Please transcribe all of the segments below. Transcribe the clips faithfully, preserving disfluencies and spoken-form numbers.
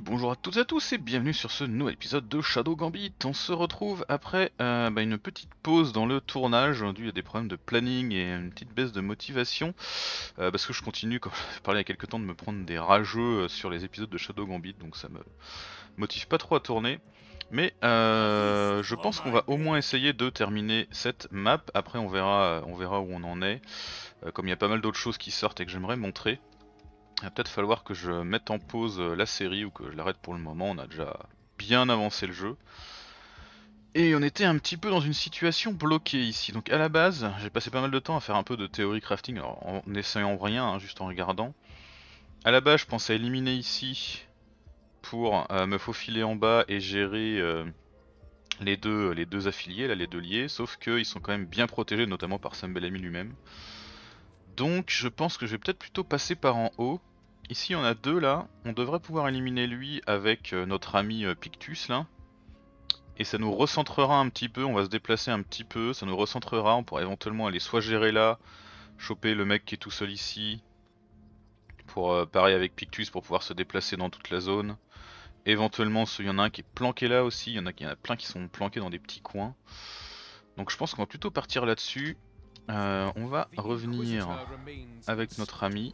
Bonjour à toutes et à tous et bienvenue sur ce nouvel épisode de Shadow Gambit. On se retrouve après euh, bah, une petite pause dans le tournage dû à des problèmes de planning et une petite baisse de motivation euh, parce que je continue, comme je parlais il y a quelques temps, de me prendre des rageux sur les épisodes de Shadow Gambit, donc ça me motive pas trop à tourner. Mais euh, je pense qu'on va au moins essayer de terminer cette map. Après on verra, on verra où on en est. Euh, comme il y a pas mal d'autres choses qui sortent et que j'aimerais montrer. Il va peut-être falloir que je mette en pause la série ou que je l'arrête pour le moment, on a déjà bien avancé le jeu. Et on était un petit peu dans une situation bloquée ici. Donc à la base, j'ai passé pas mal de temps à faire un peu de théorie crafting, alors en n'essayant rien, hein, juste en regardant. À la base, je pensais éliminer ici pour euh, me faufiler en bas et gérer euh, les, deux, les deux affiliés, là, les deux liés, sauf qu'ils sont quand même bien protégés, notamment par Sam Bellamy lui-même. Donc je pense que je vais peut-être plutôt passer par en haut. Ici on a deux là, on devrait pouvoir éliminer lui avec euh, notre ami euh, Pictus là. Et ça nous recentrera un petit peu, on va se déplacer un petit peu, ça nous recentrera, on pourra éventuellement aller soit gérer là, choper le mec qui est tout seul ici, pour euh, pareil avec Pictus pour pouvoir se déplacer dans toute la zone. Éventuellement il y en a un qui est planqué là aussi, il y en a, il y en a plein qui sont planqués dans des petits coins. Donc je pense qu'on va plutôt partir là-dessus. Euh, on va revenir avec notre ami.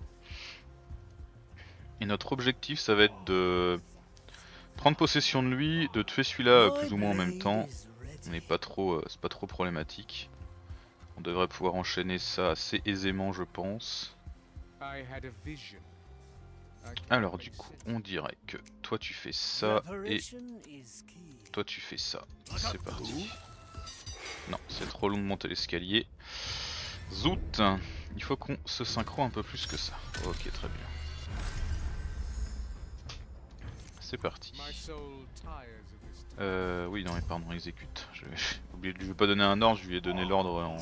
Et notre objectif ça va être de prendre possession de lui, de tuer celui-là plus ou moins en même temps. On n'est pas trop, euh, c'est pas trop problématique. On devrait pouvoir enchaîner ça assez aisément je pense. Alors du coup on dirait que toi tu fais ça et toi tu fais ça. C'est parti. Non, c'est trop long de monter l'escalier. Zout. Il faut qu'on se synchro un peu plus que ça. Ok, très bien. C'est parti. Euh, oui, non mais pardon, exécute. Je vais, oublié, je vais pas donner un ordre, je lui ai donné l'ordre en...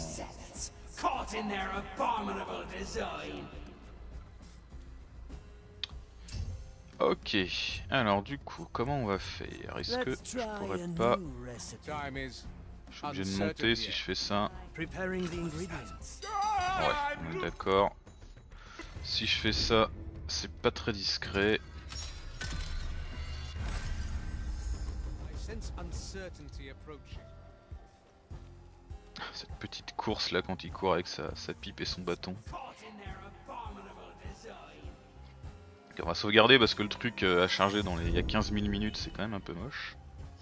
Ok, alors du coup, comment on va faire? Est-ce que je pourrais pas... Je suis obligé de monter si je fais ça. Ouais, on est d'accord. Si je fais ça, c'est pas très discret. Cette petite course là quand il court avec sa, sa pipe et son bâton. On va sauvegarder parce que le truc a chargé dans les... il y a quinze mille minutes, c'est quand même un peu moche.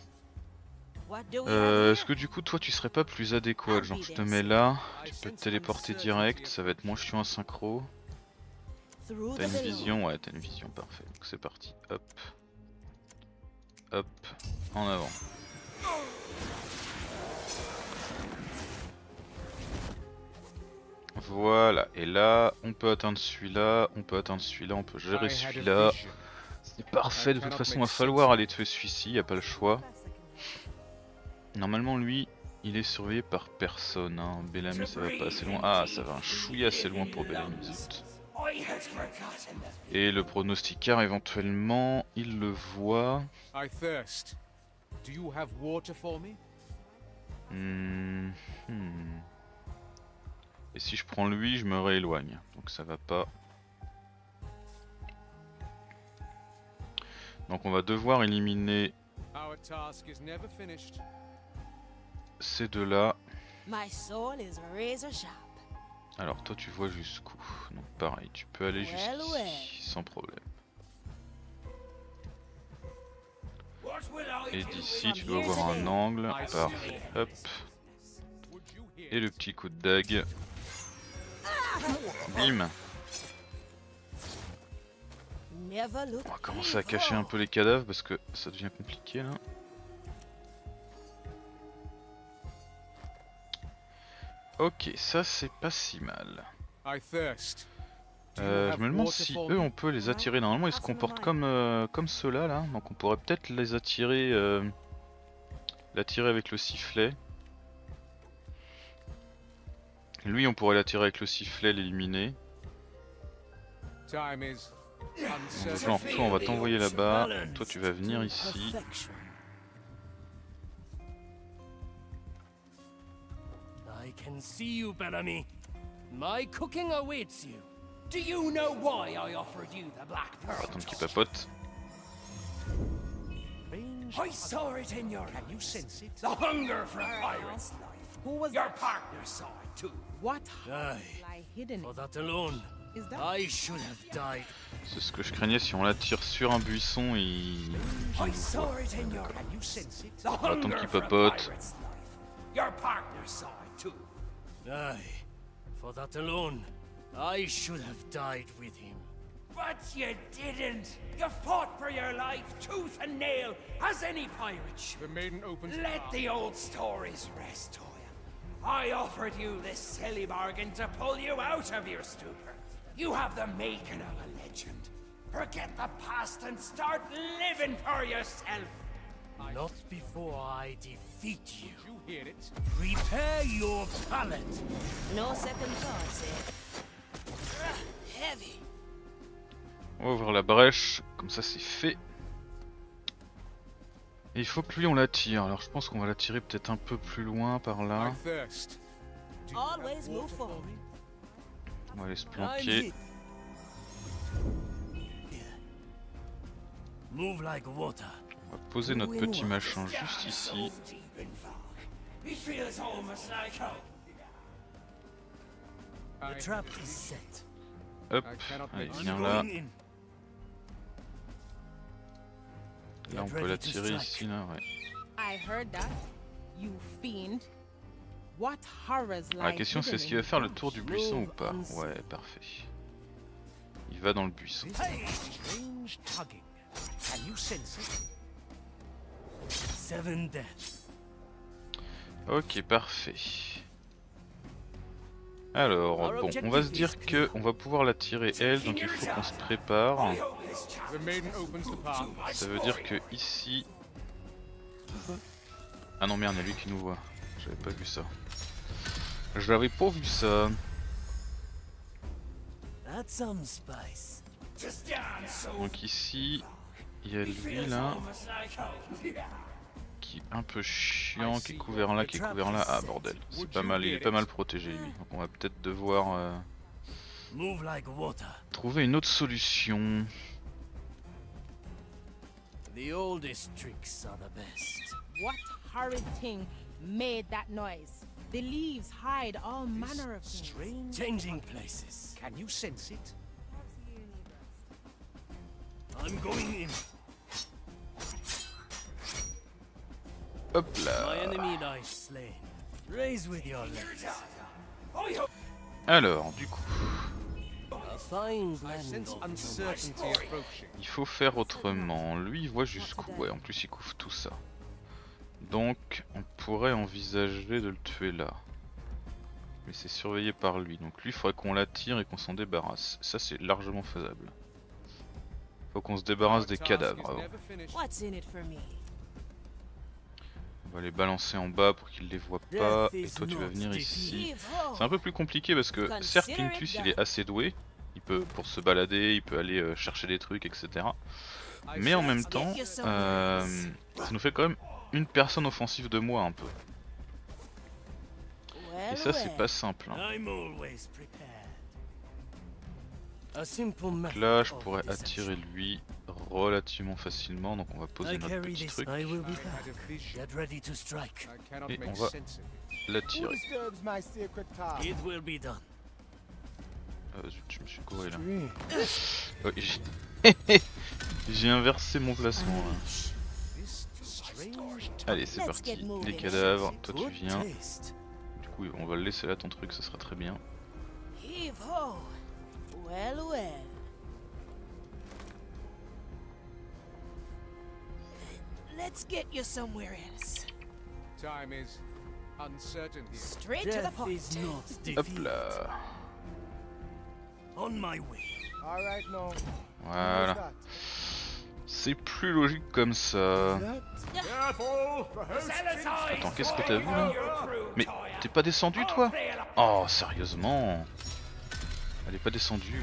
Euh, Est-ce que du coup toi tu serais pas plus adéquat? Genre je te mets là, tu peux te téléporter direct, ça va être moins chiant à synchro. T'as une vision? Ouais, t'as une vision, parfait. Donc c'est parti, hop. Hop, en avant. Voilà, et là on peut atteindre celui-là, on peut atteindre celui-là, on peut gérer celui-là. C'est parfait, de toute façon il va falloir aller tuer celui-ci, y a pas le choix. Normalement lui, il est surveillé par personne, hein. Bellamy ça va pas assez loin. Ah, ça va un chouïa assez loin pour Bellamy, zut. Et le pronosticard éventuellement, il le voit. Hmm, hmm. Et si je prends lui, je me rééloigne, donc ça va pas. Donc on va devoir éliminer ces deux-là. Alors toi tu vois jusqu'où? Donc pareil, tu peux aller jusqu'ici sans problème. Et d'ici tu dois avoir un angle, parfait, hop. Et le petit coup de dague. Bim. On va commencer à cacher un peu les cadavres parce que ça devient compliqué là. Ok, ça c'est pas si mal. Euh, je me demande si eux on peut les attirer. Normalement ils se comportent comme, euh, comme ceux-là là. Donc on pourrait peut-être les attirer, euh, l'attirer avec le sifflet. Lui on pourrait l'attirer avec le sifflet, l'éliminer. Genre toi on va t'envoyer là-bas, toi tu vas venir ici. On va attendre qu'il papote. I saw it in your Can you sense it? The hunger for a pirate's life. Who was your partner saw it too. What lie hidden? For that alone, is that? I should have died. C'est ce que je craignais, si on la tire sur un buisson, il... I saw it in your Can you sense it? The Attends hunger qu'il for a papote. pirate's life. Your partner saw it too. Aye, for that alone, I should have died with him. But you didn't. You fought for your life, tooth and nail, as any pirate should. The maiden opens. Let the old stories rest, Toya. I offered you this silly bargain to pull you out of your stupor. You have the making of a legend. Forget the past and start living for yourself. Not before I defeat you. Did you hear it? Prepare your palate. No second thoughts, eh? Heavy. On va ouvrir la brèche, comme ça c'est fait. Et il faut que lui on l'attire, alors je pense qu'on va l'attirer peut-être un peu plus loin par là. On va aller se planquer. On va poser notre petit machin juste ici. Hop, allez viens là. Là on peut la tirer ici là, ouais. La question c'est est-ce qu'il va faire le tour du buisson ou pas? Ouais, parfait. Il va dans le buisson. Ok, parfait. Alors, bon, on va se dire que on va pouvoir la tirer elle, donc il faut qu'on se prépare. Ça veut dire que ici... Ah non merde, il y a lui qui nous voit. J'avais pas vu ça. J'avais pas vu ça. Donc ici, il y a lui là. Qui est un peu chiant, qui est couvert là, qui est couvert là. Ah bordel, c'est pas mal, il est pas mal protégé lui. Donc on va peut-être devoir euh, trouver une autre solution. The oldest tricks are the best. What horrid thing made that noise? The leaves hide all manner of things. Changing places. Can you sense it? I'm going in. Hop là. My enemy lies slain. Raise with your legs. Alors, du coup, Uncertainty approaching. il faut faire autrement. Lui, il voit jusqu'où. Ouais, en plus, il couvre tout ça. Donc, on pourrait envisager de le tuer là. Mais c'est surveillé par lui. Donc, lui, il faudrait qu'on l'attire et qu'on s'en débarrasse. Ça, c'est largement faisable. Faut qu'on se débarrasse des cadavres avant. On va les balancer en bas pour qu'ils les voient pas. Et toi, tu vas venir ici. C'est un peu plus compliqué parce que, certes, Quintus, il est assez doué. Il peut, pour se balader, il peut aller euh, chercher des trucs, et cetera. Mais en même temps, euh, ça nous fait quand même une personne offensive de moins un peu. Et ça, c'est pas simple. Hein. Donc là, je pourrais attirer lui relativement facilement. Donc on va poser notre petit truc. Et on va l'attirer. Euh, je me suis couru là. Oh, j'ai inversé mon placement là. Allez, c'est parti. Les cadavres, toi tu viens. Du coup, on va le laisser là ton truc, ça sera très bien. Let's get you somewhere else. Time is uncertainty. Straight to the point. Hop là. On my way. All right, no. Voilà. C'est plus logique comme ça. Attends, qu'est-ce que t'as vu là? Mais t'es pas descendu toi? Oh, sérieusement? Elle est pas descendue.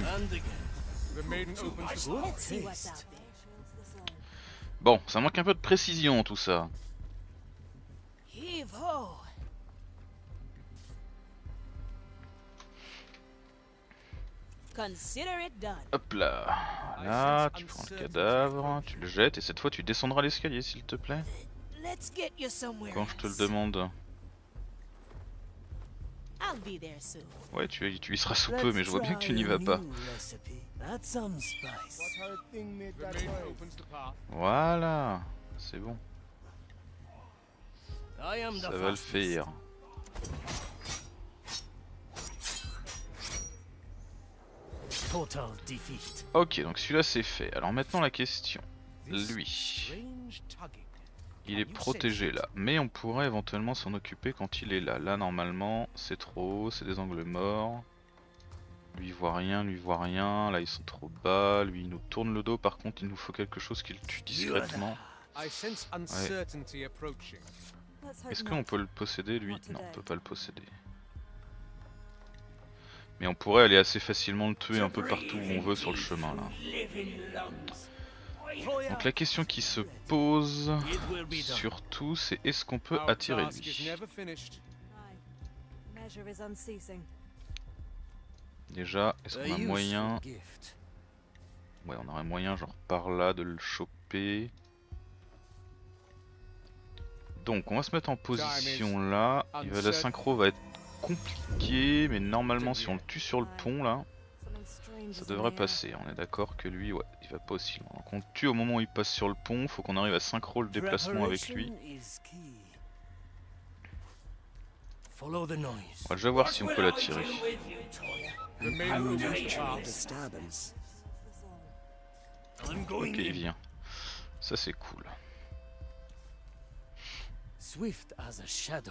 Bon, ça manque un peu de précision tout ça. Consider it done. Hop là. Là, tu prends le cadavre, tu le jettes et cette fois tu descendras l'escalier s'il te plaît. Let's get you somewhere Quand je te le else. demande. I'll be there soon. Ouais, tu, tu y seras sous peu, mais je vois bien que tu n'y vas pas. Voilà, c'est bon. Ça va le faire. Total defeat. Ok, donc celui-là c'est fait. Alors maintenant la question. Lui, il est protégé là, mais on pourrait éventuellement s'en occuper quand il est là. Là normalement c'est trop haut, c'est des angles morts. Lui il voit rien, lui il voit rien, là ils sont trop bas, lui il nous tourne le dos, par contre il nous faut quelque chose qui le tue discrètement. Ouais. Est-ce qu'on peut le posséder lui? Non, on peut pas le posséder. Mais on pourrait aller assez facilement le tuer un peu partout où on veut sur le chemin là. Donc la question qui se pose surtout c'est est-ce qu'on peut attirer lui? Déjà, est-ce qu'on a moyen... Ouais, on aurait moyen genre par là de le choper. Donc on va se mettre en position là. Il va, la synchro va être compliqué, mais normalement si on le tue sur le pont là, ça devrait passer. On est d'accord que lui, ouais, il va pas aussi loin. Donc on le tue au moment où il passe sur le pont, faut qu'on arrive à synchro le déplacement avec lui. On va déjà voir si on peut l'attirer. Ok, il vient. Ça c'est cool. Swift as a shadow.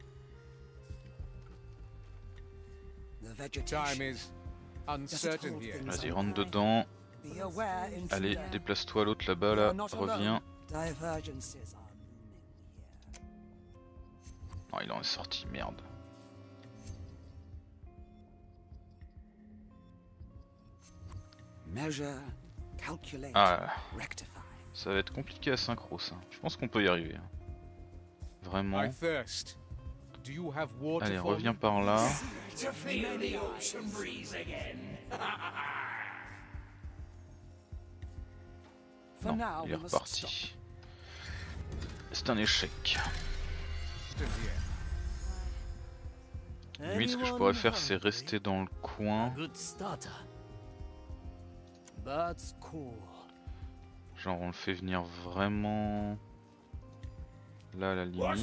Vas-y, rentre dedans. Allez, déplace-toi l'autre là-bas là, reviens. Non, il en est sorti, merde. Ah, ça va être compliqué à synchro ça. Je pense qu'on peut y arriver. Vraiment. Allez, reviens par là. Non, il est reparti. C'est un échec. Limite, ce que je pourrais faire, c'est rester dans le coin. Genre, on le fait venir vraiment là à la limite.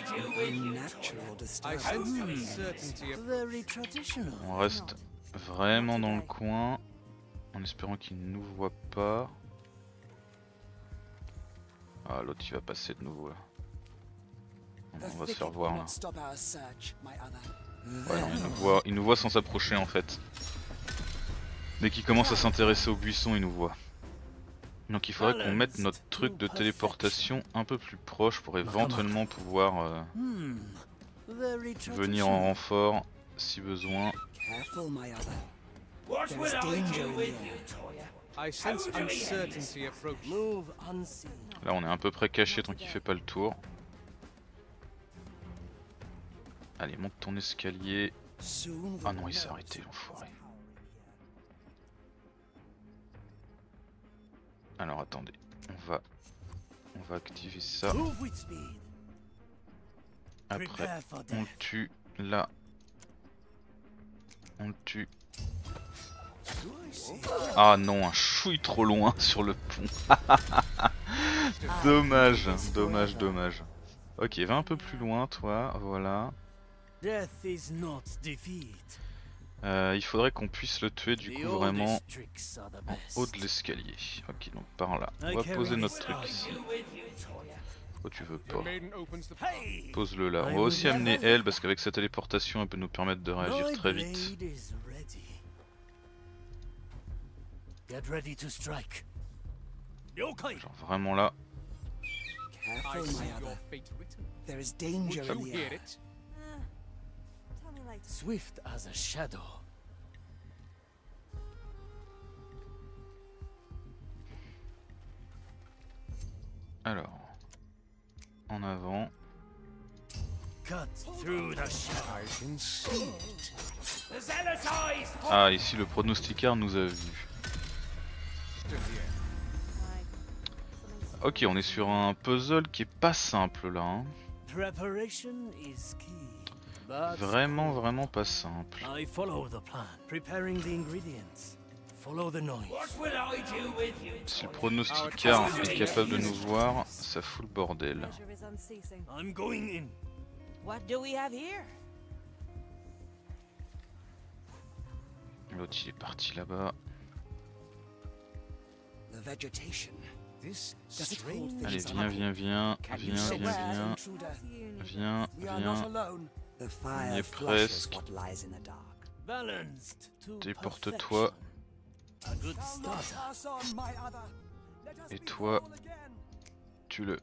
On reste vraiment dans le coin en espérant qu'il ne nous voit pas. Ah, l'autre il va passer de nouveau là. On va se faire voir là. Ouais, non, il nous voit, il nous voit sans s'approcher en fait. Dès qu'il commence à s'intéresser au buisson, il nous voit. Donc il faudrait qu'on mette notre truc de téléportation un peu plus proche pour éventuellement pouvoir euh, venir en renfort si besoin. Là on est à peu près caché tant qu'il fait pas le tour. Allez, monte ton escalier. Ah non, il s'est arrêté l'enfoiré. Alors attendez, on va on va activer ça. Après on le tue là. On le tue. Ah non, un chouille trop loin sur le pont. Dommage, dommage, dommage. Ok, va un peu plus loin toi, voilà. Euh, il faudrait qu'on puisse le tuer du coup vraiment en haut de l'escalier. Ok, donc par là. On va poser notre truc ici. Oh, tu veux pas. Pose-le là. On va aussi amener elle parce qu'avec sa téléportation elle peut nous permettre de réagir très vite. Genre vraiment là. Swift as a shadow. Alors, en avant. cut through the shadow. I can see it. The zealot's eyes. Ah, ici le pronosticard nous a vus. Ok, on est sur un puzzle qui est pas simple là. Hein. Preparation is key. But Vraiment, vraiment pas simple. I follow the plan. Preparing the ingredients. Follow the noise. What will I do with you? Si le pronosticard est capable de nous voir, ça fout le bordel. I'm going in. What do we have here? L'autre il est parti là-bas. The vegetation. This strange Allez, viens, viens, viens, viens, viens, viens, viens, viens. The On y fire est flushes presque. what lies in the dark. Balanced to Déporte-toi. perfection. A good start. Et toi, tu le...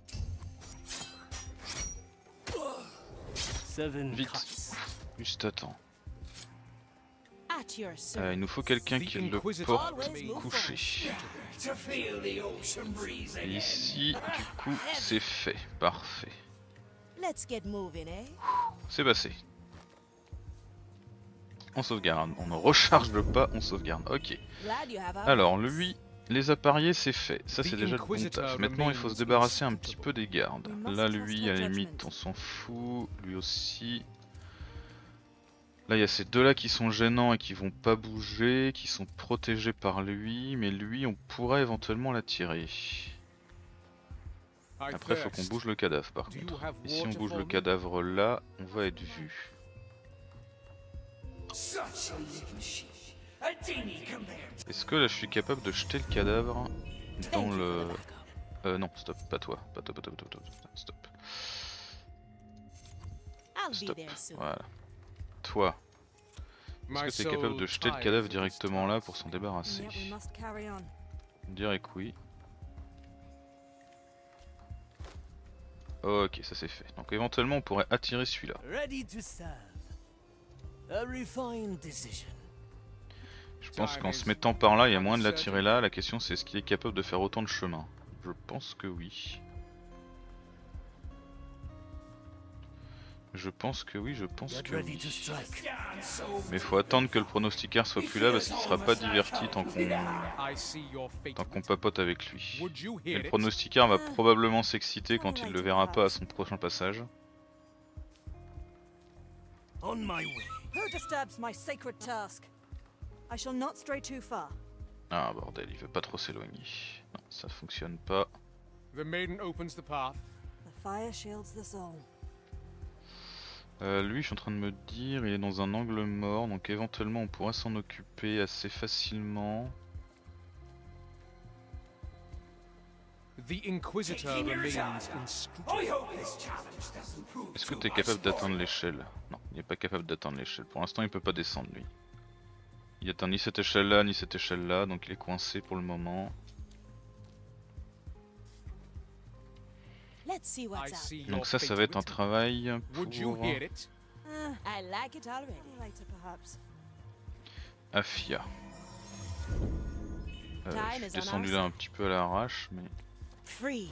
Seven Vite. cuts. Juste attends. At your Euh, service. il nous faut quelqu'un qui le porte couché. To feel the ocean breeze Et again. ici, du coup, c'est fait. Parfait. Let's get moving, eh? C'est passé. On sauvegarde. On ne recharge pas, on sauvegarde. Ok. Glad you have our Alors, backs. lui, les appareillés, c'est fait. Ça, c'est The déjà le bon Inquisitor taf. Maintenant, il faut se remains débarrasser un petit peu des gardes. We must Là, trust lui, her à la judgment. limite, on s'en fout. Lui aussi. Là, il y a ces deux-là qui sont gênants et qui vont pas bouger, qui sont protégés par lui. Mais lui, on pourrait éventuellement l'attirer. Après, il faut qu'on bouge le cadavre, par Do you contre. have Et si on water bouge for le me? cadavre là, on va être vu. Such a little sheep. A dingy compared. Est-ce que là, je suis capable de jeter le cadavre dans le... Euh, non, stop, pas toi. Pas toi, pas toi, pas toi, pas toi. Stop. I'll be Stop. there soon. Voilà. Toi. Est-ce que tu es capable de jeter le cadavre directement là pour s'en débarrasser? Yet we must carry on. On dirait que oui. Ok, ça c'est fait. Donc éventuellement on pourrait attirer celui-là. Ready to serve. A refined decision. Je pense qu'en se mettant par là, il y a moyen de l'attirer là. La question c'est est-ce qu'il est capable de faire autant de chemin? Je pense que oui. Je pense que oui, je pense Get que ready to oui. strike. Mais faut attendre que le pronosticard soit plus là parce qu'il sera pas diverti tant qu'on I see your fate. tant qu'on papote avec lui. Would you Et hear le it? pronosticard va probablement s'exciter quand il le verra pas à son prochain passage. On my way. Who disturbs my sacred task? I shall not stray too far. Ah bordel, il veut pas trop s'éloigner. Non, ça fonctionne pas. The maiden opens the path. The fire shields the soul. Euh, lui, je suis en train de me dire, il est dans un angle mort, donc éventuellement on pourrait s'en occuper assez facilement. The Inquisitor remains inscrutable. I hope this challenge doesn't prove Est-ce que too tu es much capable for d'atteindre l'échelle? Non, il n'est pas capable d'atteindre l'échelle. Pour l'instant, il peut pas descendre lui. Il atteint ni cette échelle là, ni cette échelle là, donc il est coincé pour le moment. Let's see I what's out. see your Donc ça, ça fate va être un written. travail Would you pour hear it? Uh, I like it already. later, perhaps. Afia. Euh, Time je is suis on descendu our là un side. petit peu à l'arrache, mais... Free.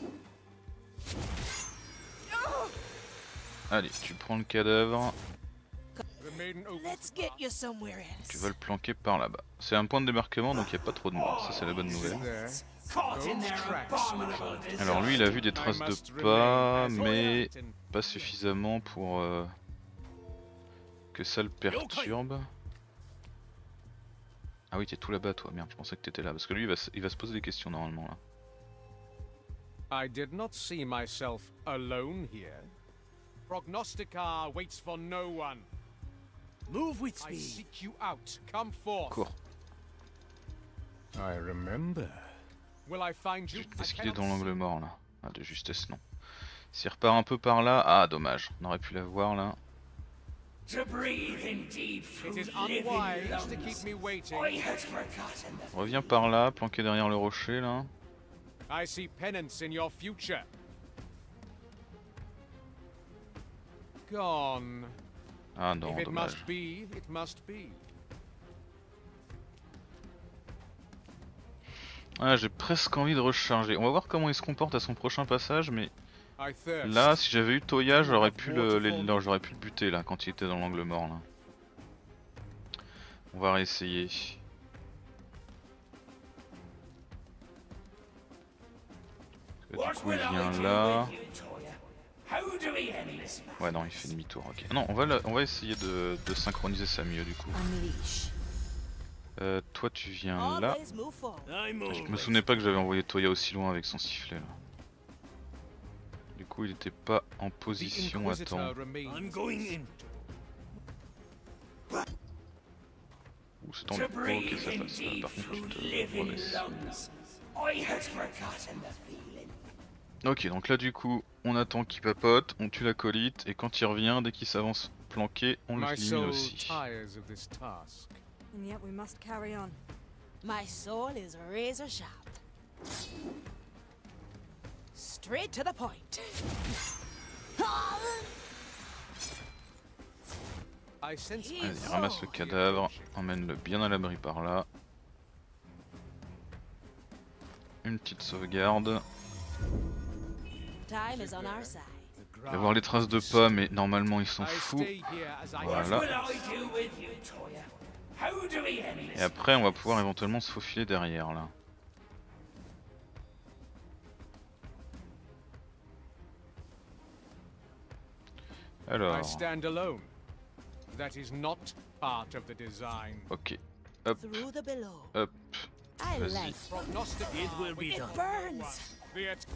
Allez, tu prends le cadavre, The maiden opens Let's the get path. you somewhere else. tu vas le planquer par là-bas. C'est un point de débarquement, donc il n'y a pas trop de monde, ça c'est la bonne nouvelle. There. caught in Those their tracks. abominable design. Alors lui, il a vu des I traces must de pas, remain as mais alert and pas suffisamment pour euh, que ça le perturbe. Ah oui, t'es tout là-bas toi, merde, je pensais que t'étais là, parce que lui il va, se- il va se poser des questions normalement là. I did not see myself alone here. Prognosticar waits for no one. Move with I speed. seek you out. Come forth. Cours. I remember. Will I find you? Est-ce I qu'il est dans cannot l'angle mort là? Ah, de justesse non. S'il repart un peu par là, ah dommage, on aurait pu la voir là. To breathe in deep through It is living unwise to lungs. keep me waiting. I had forgotten that. Reviens par là, planqué derrière le rocher là. I see penance in your future. Gone. Ah non, If it dommage. must be, it must be. Ah, j'ai presque envie de recharger. On va voir comment il se comporte à son prochain passage, mais I thirst. Là, si j'avais eu Toya, j'aurais pu le, les- non, j'aurais pu le buter là quand il était dans l'angle mort là. On va réessayer. Parce que du coup, il vient là. Ouais, non, il fait demi-tour. Ok. Non, on va, la- on va essayer de, de synchroniser ça mieux du coup. Unleash. Euh, toi, tu viens là. Always move forward. I'm Je me always souvenais pas que j'avais envoyé Toya aussi loin avec son sifflet là. Du coup, il était pas en The position à temps. Inquisitor remains. I'm going in. Ouh, c'est tendu. To Oh, ok, breathe ça in passe. Là, deep par contre, through tu te living redresses. lungs. I had forgotten the feeling. Ok, donc là, du coup, on attend qu'il papote, on tue l'acolyte, et quand il revient, dès qu'il s'avance planqué, on My l'élimine soul aussi. tires of this task. And yet we must carry on. My soul is razor sharp. Straight to the point. I sense my Vas-y, ramasse le cadavre, emmène-le bien à l'abri par là. Une petite sauvegarde. Time is on our side. Il va y avoir les traces de pas, mais normalement ils s'en I foutent. stay here as I Voilà. What will I do with you, Toya? How do we end Et this? après, on va pouvoir éventuellement se faufiler derrière là. I Alors, stand alone. That is not part of the design. ok. Hop, Through the below. hop. I Vas-y. like Prognostic It will be it done. burns. the at-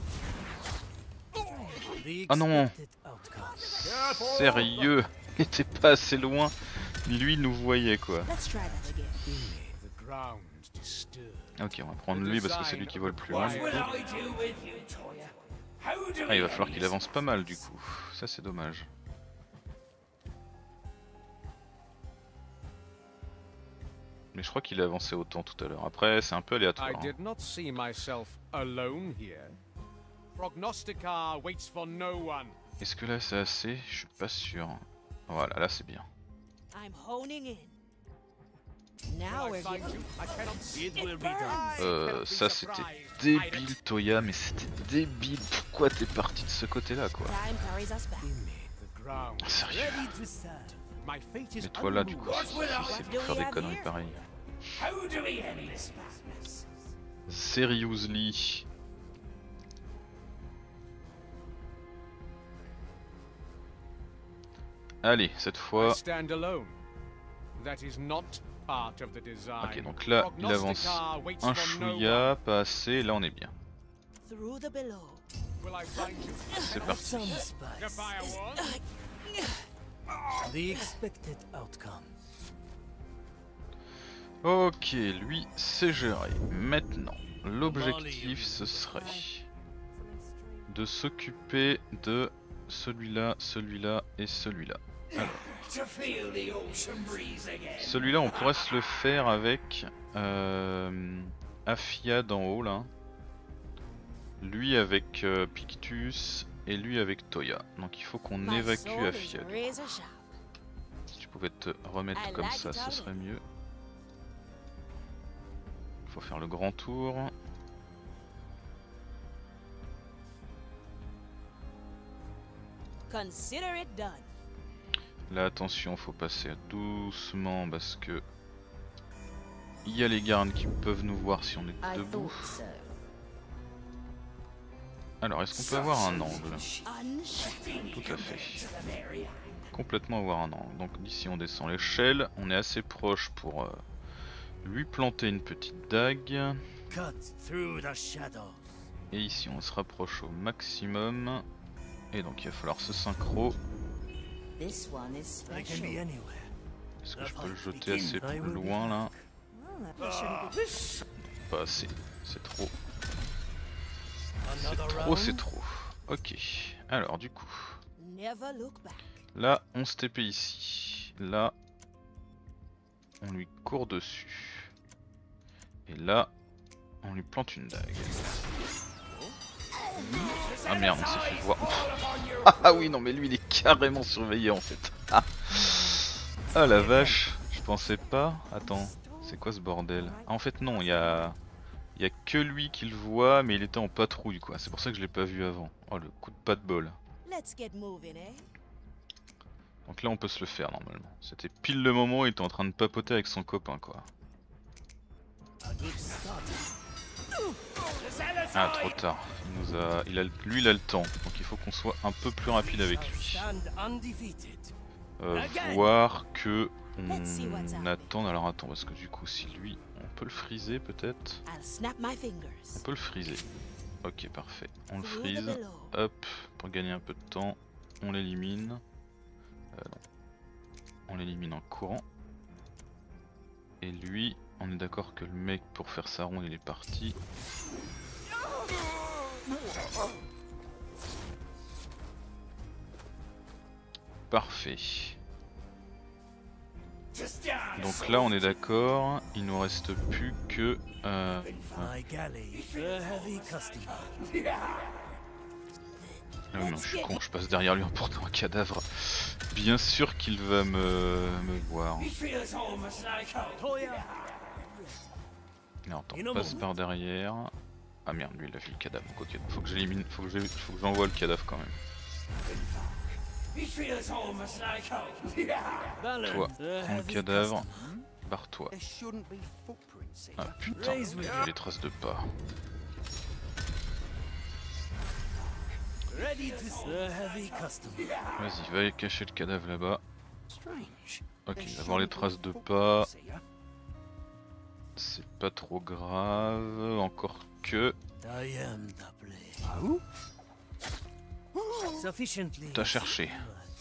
The Ah non. expected outcome. Sérieux, il était pas assez loin. Lui nous voyait quoi. Let's try that again. the ground disturbed. Ok, on va prendre lui parce que c'est lui qui vole le plus loin. What du will coup. I do with you, Toya? How do Ah, il we va falloir end qu'il this? avance pas mal du coup. Ça c'est dommage. Mais je crois qu'il a avancé autant tout à l'heure. Après, c'est un peu aléatoire. I hein. did not see myself alone here. Prognostica waits for no one. Est-ce que là c'est assez? Je suis pas sûr. Voilà, là c'est bien. I'm honing in. Will Now I we're find getting. you? I cannot see. It will It be done. burns. Euh, ça c'était débile Toya, mais c'était débile. Pourquoi t'es parti de ce côté-là quoi? Time carries us back. The ground. Sérieux? Ready to serve. My fate is Mets-toi là du coup, unmoved. si, si c'est pour faire des conneries pareilles. How do we end this madness? Seriously. Allez, cette I fois. stand alone. That is not part of the design. Ok, donc là il avance Prognostica waits un for no chouïa, pas assez, là on est bien. Through the below. one. Will I find you? C'est parti. Some The spice. fire one. The expected outcome. Ok, lui c'est géré. Maintenant, l'objectif ce serait de s'occuper de celui-là, celui-là et celui-là. Alors, To feel the ocean breeze again. celui-là on pourrait se le faire avec euh, Afia d'en haut là. Lui avec euh, Pictus et lui avec Toya. Donc il faut qu'on My évacue soul is Afia. du coup. razor sharp. Si tu pouvais te remettre I comme like ça, it ce all. serait mieux. Faut faire le grand tour. Consider it done. Là attention, faut passer doucement parce que il y a les gardes qui peuvent nous voir si on est debout. Alors est-ce qu'on peut avoir un angle? Unshackled. Tout à fait. Complètement avoir un angle. Donc d'ici on descend l'échelle, on est assez proche pour euh, lui planter une petite dague. Cut through the shadows. Et ici on se rapproche au maximum. Et donc il va falloir se synchro. This one is I can be special. anywhere. Est-ce que je peux le jeter assez loin là? Well, that shouldn't be. Pas assez, c'est trop. C'est Another trop, round. c'est trop. Ok, alors du coup, Never look back. là on se T P ici. Là, on lui court dessus. Et là, on lui plante une dague. Ah merde, on s'est fait voir. Ah oui, non mais lui il est carrément surveillé en fait. Ah, ah la vache, je pensais pas. Attends, c'est quoi ce bordel? Ah en fait non, il y a... Il y a que lui qui le voit, mais il était en patrouille quoi. C'est pour ça que je l'ai pas vu avant. Oh le coup de pas de bol. Let's get moving, eh? Donc là on peut se le faire normalement. C'était pile le moment où il était en train de papoter avec son copain quoi. Ah trop tard. Il nous a, il a, lui il a le temps. Donc il faut qu'on soit un peu plus rapide avec lui. Euh, voir que on attend. Alors attends parce que du coup si lui on peut le friser peut-être. I'll snap my On fingers. peut le friser. Ok parfait. On le frise. Hop pour gagner un peu de temps. On l'élimine. Euh, non. On l'élimine en courant. Et lui, on est d'accord que le mec pour faire sa ronde il est parti. Parfait. Donc là on est d'accord, il nous reste plus que... Euh, My galley, a heavy customer. Ah oui, non, je suis con, je passe derrière lui en portant un cadavre. Bien sûr qu'il va me, me voir. Toya, Non, attends, on passe par derrière. Ah merde, lui il a vu le cadavre. Ok, faut que j'élimine, faut que j'ai- faut que j'envoie le cadavre quand même. Balance, Toi, a prends le heavy cadavre, customer. barre-toi. There shouldn't be footprints here. Ah putain, j'ai les traces de pas. Ready to s- a heavy customer. Vas-y, va cacher le cadavre là-bas. Strange. Ok, There il va voir les shouldn't be traces de pas. footprints here. C'est pas trop grave, encore que... I am doubly. Oh? Sufficiently. T'as cherché.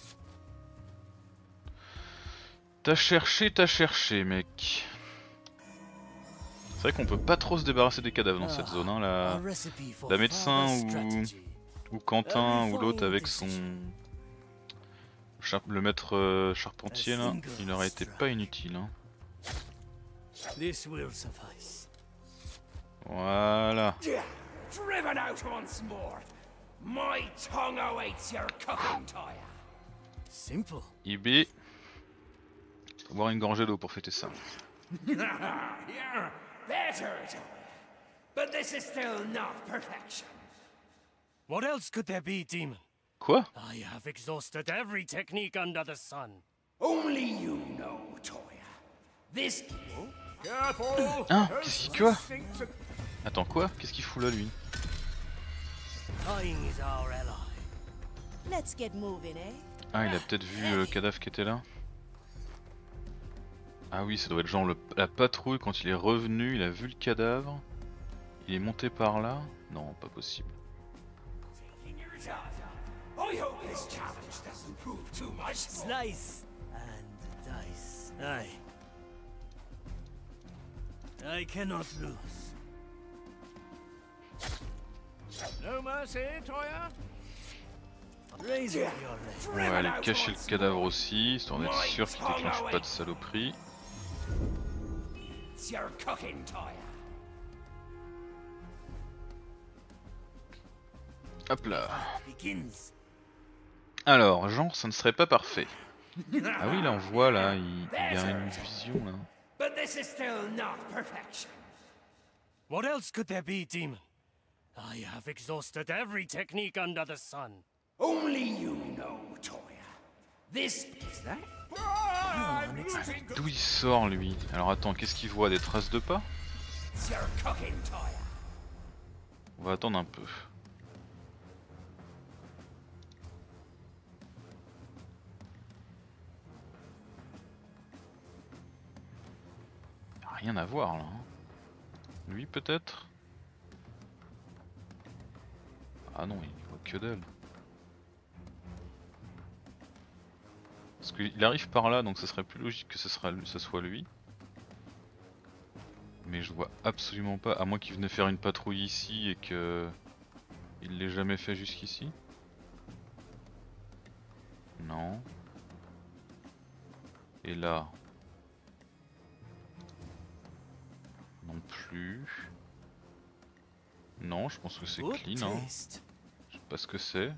T'as cherché, t'as cherché, mec. C'est vrai qu'on peut pas trop se débarrasser des cadavres dans cette zone, hein, A la, recipe for la médecin further ou, strategy. ou Quentin ou l'autre avec son... Char- le maître euh, charpentier là, il aurait été pas inutile. Hein. This will suffice. Voilà. Driven out once more. My tongue awaits your cooking, Toya. Simple. I B. Faut boire une gorgée d'eau pour fêter ça. You're better, Toya. But this is still not perfection. What else could there be, demon? Quoi? I have exhausted every technique under the sun. Only you know, Toya. This Hein? Qu'est-ce qu'il quoi? Attends quoi? Qu'est-ce qu'il fout là lui? Tying is our ally. Let's get moving, eh? Ah il a peut-être vu euh, le cadavre qui était là. Ah oui ça doit être genre le- la patrouille quand il est revenu, il a vu le cadavre. Il est monté par là? Non pas possible. I hope this challenge doesn't prove too much. Slice and dice. Aye. I cannot lose. No mercy, Toya? Raise up your leg. On va aller cacher le cadavre aussi, histoire d'être sûr qu'il déclenche pas de saloperie. It's your cooking, Toya. Hop là. Begins. Alors, genre, ça ne serait pas parfait. Ah oui, là on voit là, il, il y a une vision là. But this is still not perfection. What else could there be, demon? I have exhausted every technique under the sun. Only you know, Toya. This is that. D'où il sort lui? Alors attends, qu'est-ce qu'il voit? Des traces de pas? It's your cooking, Toya. On va attendre un peu. Y a rien à voir là. hein. Lui peut-être? Ah non, il voit que dalle. Parce qu'il arrive par là, donc ce serait plus logique que ce, sera, ce soit lui. Mais je vois absolument pas, à moins qu'il venait faire une patrouille ici et que il l'ait jamais fait jusqu'ici. Non. Et là. Non plus. Non, je pense que c'est Good clean. Hein. taste. Je sais pas ce que c'est.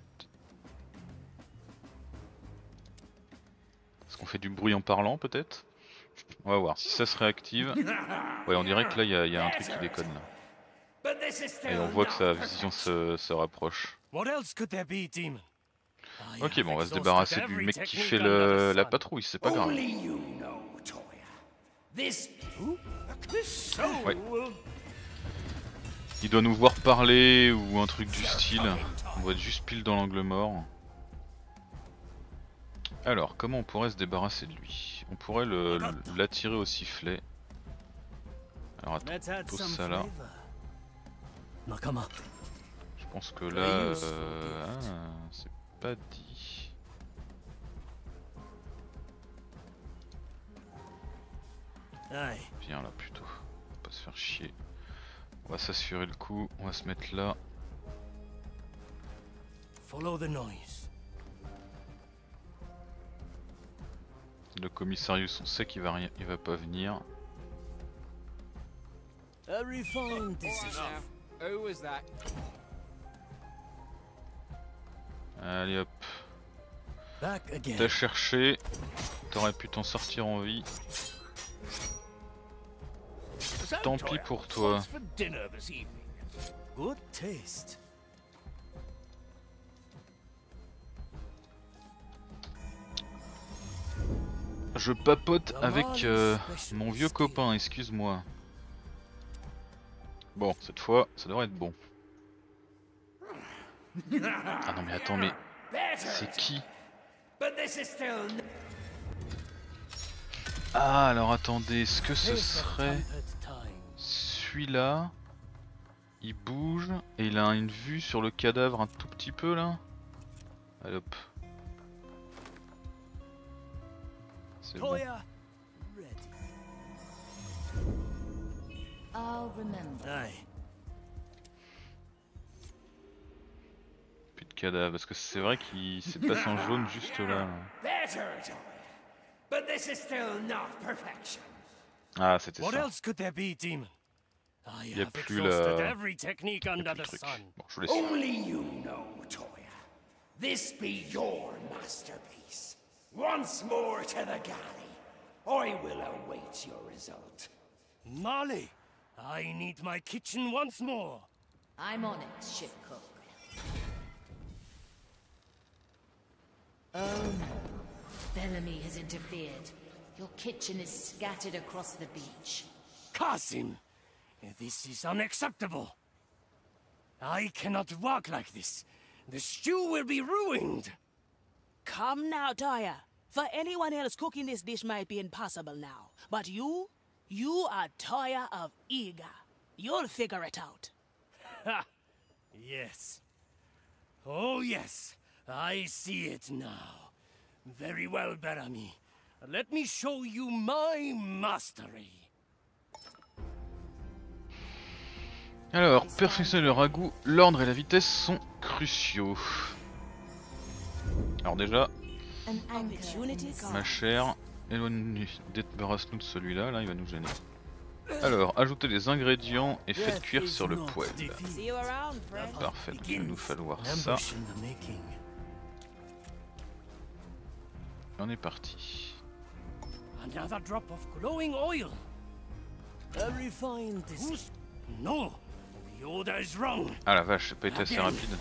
Est-ce qu'on fait du bruit en parlant peut-être? On va voir si ça se réactive. Ouais, on dirait que là il y, a- y a un truc qui déconne là. this is Et still on voit que not sa vision perfection. se, se rapproche. What else could there be, demon? I Ok, have bon, on va se exhausted débarrasser du every mec qui technique fait under le, the la sun. patrouille, c'est pas grave. Only you know, Toya. This This soul Ouais. will Il doit nous voir parler ou un truc du style. On va être juste pile dans l'angle mort. Alors, comment on pourrait se débarrasser de lui? On pourrait le- le- l'attirer au sifflet. Alors attends, Let's add pose some ça là. flavor. Nakama. Je pense que là, euh, ah, c'est pas dit. Aye. Viens là plutôt, on va pas se faire chier. On va s'assurer le coup, on va se mettre là. Follow the noise. Le commissarius, on sait qu'il va rien, il va pas venir. A refined decision. Who was that? Allez hop, Back again. t'as cherché, t'aurais pu t'en sortir en vie. So, Tant pis Toya, pour toi. what's for dinner this evening? Good taste. Je papote avec euh, mon vieux copain, excuse-moi. Bon, cette fois, ça devrait être bon. Ah non mais attends, mais c'est qui? But this is still n- Ah alors attendez, est-ce que ce Taste of serait tempered time. celui-là? Il bouge et il a une vue sur le cadavre un tout petit peu là. Allez hop. C'est bon. Toya, ready. I'll remember. Aye. Plus de cadavre, parce que c'est vrai qu'il s'est passé en jaune juste là. better, Toya. But this is still not perfection. Ah c'était What ça. else could there be, demon? I Y a have plus exhausted la- every technique Y a under plus the de truc. sun. Bon, je vous laisse. Only you know, Toya. This be your masterpiece. Once more to the galley. I will await your result. Molly, I need my kitchen once more. I'm on it, ship cook. Oh no. Bellamy has interfered. Your kitchen is scattered across the beach. Kasim, this is unacceptable. I cannot walk like this. The stew will be ruined. Come now, Toya. For anyone else, cooking this dish might be impossible now. But you, you are Toya of Iga. You'll figure it out. Ha! Yes. Oh, yes. I see it now. Very well, Barami. Let me show you my mastery. Alors, perfectionner le ragoût, l'ordre et la vitesse sont cruciaux. Alors déjà, An anchor. Opportunity in- comes. ma chère, éloigne-nous, débarrasse-nous de celui-là, là il va nous gêner. Alors, ajoutez les ingrédients et faites cuire sur le poêle. See you around, friend. Parfait, donc il va nous falloir An ça. ambush in the making. On est parti. Another drop of glowing oil. A refined this. No, the order is wrong. Ah la vache, c'est pas été assez rapide.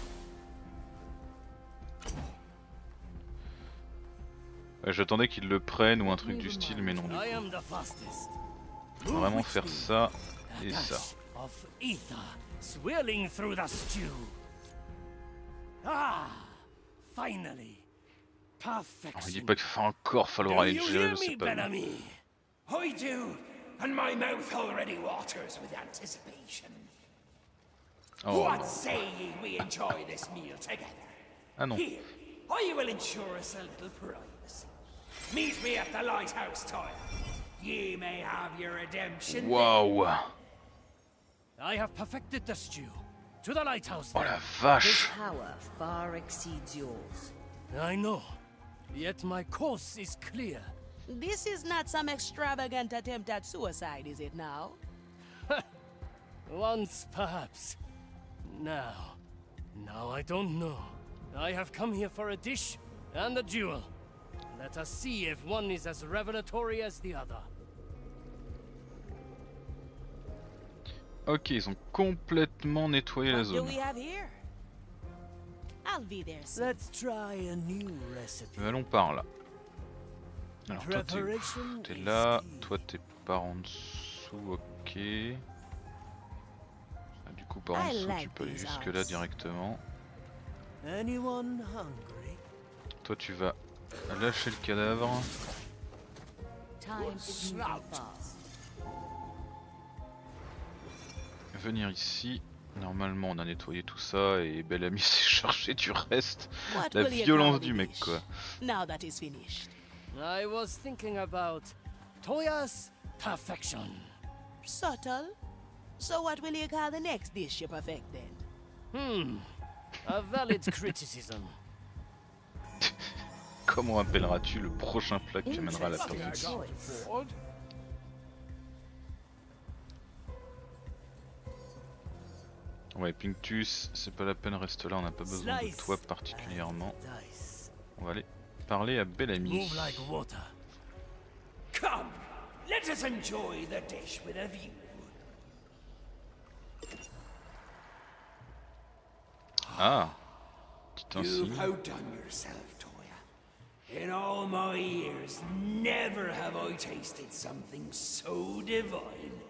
Ouais, j'attendais qu'il le prenne ou un truc du style, mais non. Du I coup. am the fastest. On va vraiment faire ça et ça. Dash of ether swirling through the stew. Ah, finally, On perfection. dit pas qu'il va encore falloir Do aller you gérer, hear je sais me, pas. Bellamy? I do, and my mouth already waters with anticipation. Oh, What say ye we enjoy this meal together? ah non. Here, I will ensure us a little privacy. Meet me at the lighthouse, Toya. Ye may have your redemption. Waouh. I have perfected the stew. To the lighthouse, Oh then. la His vache. power far exceeds yours. I know. Yet my course is clear. This is not some extravagant attempt at suicide, is it now? Once, perhaps. Now. Now I don't know. I have come here for a dish and a duel. Let us see if one is as revelatory as the other. Ok, ils ont complètement nettoyé la What do zone. we have here? I'll be there soon. Let's try a new recipe. Mais allons par là. Alors toi t'es où? Preparation T'es is là, key. toi t'es par en dessous, ok. Ah, du coup par en I dessous tu like peux aller these jusque là odds. directement. Anyone hungry? Toi tu vas lâcher le cadavre. Time is moving fast. Venir ici. Normalement on a nettoyé tout ça et Bellamy s'est chargé du reste. What La will you violence call du the mec dish quoi. Now that it's finished. I was thinking about Toya's perfection. Subtle. So what will you call the next dish you perfect then? Hmm. A valid criticism. Comment appelleras-tu le prochain plat qui amènera à la Interesting perfection? choice. Ouais, Pinctus, c'est pas la peine, reste là, on n'a pas besoin de toi particulièrement. Dice. On va aller parler à Bellamy. Move like water. Come, let us enjoy the dish with a view. Ah, petit You've insigne. outdone yourself, Toya. In all my years, never have I tasted something so divine.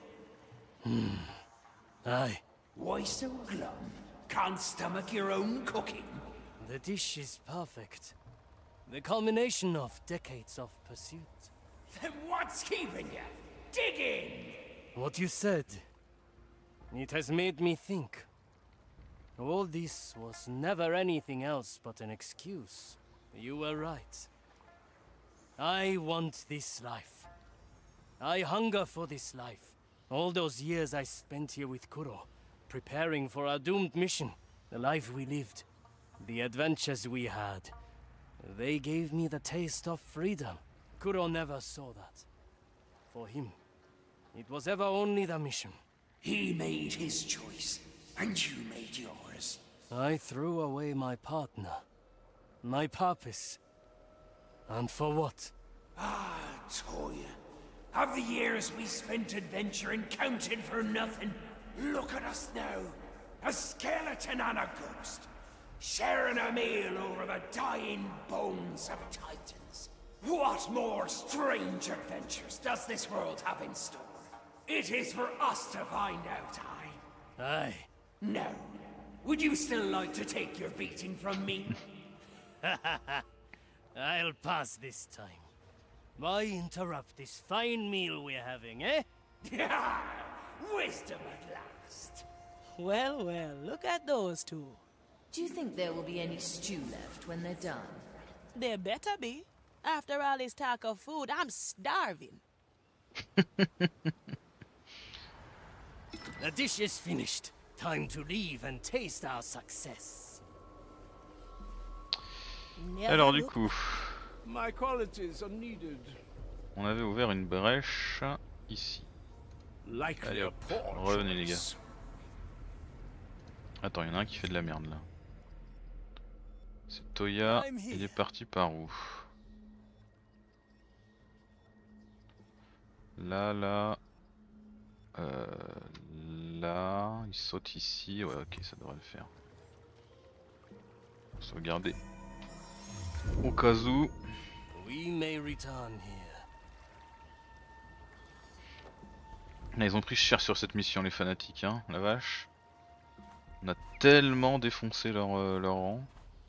Aye. Why so glum? Can't stomach your own cooking? The dish is perfect. The culmination of decades of pursuit. Then what's keeping you? Dig in! What you said. It has made me think. All this was never anything else but an excuse. You were right. I want this life. I hunger for this life. All those years I spent here with Kuro, preparing for our doomed mission, the life we lived, the adventures we had. They gave me the taste of freedom. Kuro never saw that. For him, it was ever only the mission. He made his choice, and you made yours. I threw away my partner, my purpose. And for what? Ah, Toya. Have the years we spent adventuring counted for nothing? Look at us now. A skeleton and a ghost. Sharing a meal over the dying bones of titans. What more strange adventures does this world have in store? It is for us to find out, aye. Aye. No. Would you still like to take your beating from me? I'll pass this time. Why interrupt this fine meal we're having, eh? Wisdom at last. Well, well, look at those two. Do you think there will be any stew left when they're done? There better be. After all this talk of food, I'm starving. The dish is finished. Time to leave and taste our success. Never Alors du look- coup, My qualities are needed. on avait ouvert une brèche ici. Like Allez hop, revenez les gars. Attends, il y en a un qui fait de la merde là. C'est Toya, I'm here. il est parti par où? Là, là... Euh, là... Il saute ici, ouais ok ça devrait le faire. Sauvegarder. Au cas où... We may return here. Là, ils ont pris cher sur cette mission les fanatiques, hein, la vache. On a tellement défoncé leur, euh, leur rang.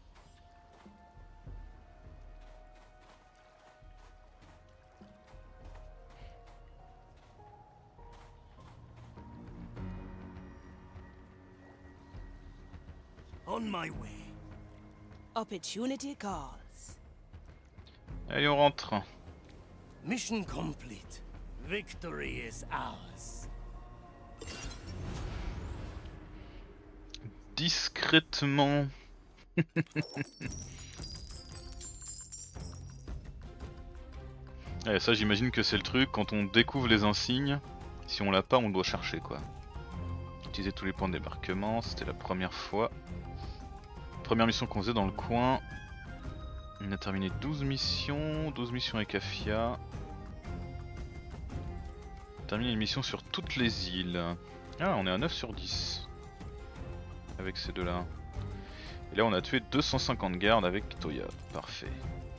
On my way. Opportunity calls. Allez on rentre. Mission complete. Victory is ours. Discrètement. Ouais, ça j'imagine que c'est le truc, quand on découvre les insignes, si on l'a pas on doit chercher quoi. Utiliser tous les points de débarquement, c'était la première fois. Première mission qu'on faisait dans le coin. On a terminé douze missions, douze missions avec Afia. Terminé une mission sur toutes les îles. Ah, on est à neuf sur dix. Avec ces deux-là. Et là, on a tué deux cent cinquante gardes avec Toya. Parfait.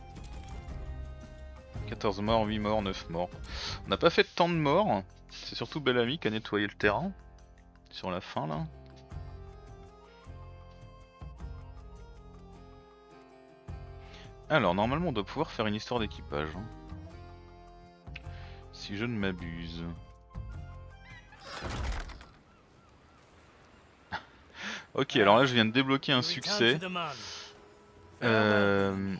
quatorze morts, huit morts, neuf morts. On n'a pas fait tant de morts. C'est surtout Bellamy qui a nettoyé le terrain. Sur la fin, là. Alors, normalement, on doit pouvoir faire une histoire d'équipage. Hein. Si je ne m'abuse. Ok, alors là, je viens de débloquer un succès. Euh...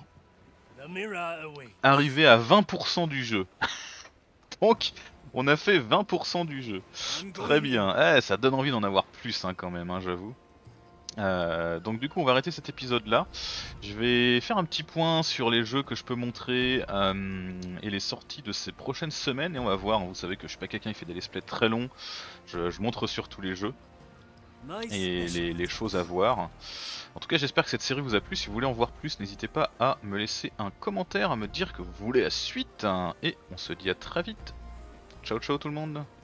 Arrivé à vingt pour cent du jeu. Donc, on a fait vingt pour cent du jeu. Très bien. Eh, ça donne envie d'en avoir plus, hein, quand même, hein, j'avoue. Euh, donc du coup on va arrêter cet épisode là. Je vais faire un petit point sur les jeux que je peux montrer euh, et les sorties de ces prochaines semaines et on va voir, vous savez que je suis pas quelqu'un qui fait des let's play très longs, je, je montre surtout les jeux et les, les choses à voir. En tout cas j'espère que cette série vous a plu, si vous voulez en voir plus n'hésitez pas à me laisser un commentaire, à me dire que vous voulez la suite hein, et on se dit à très vite. Ciao ciao tout le monde.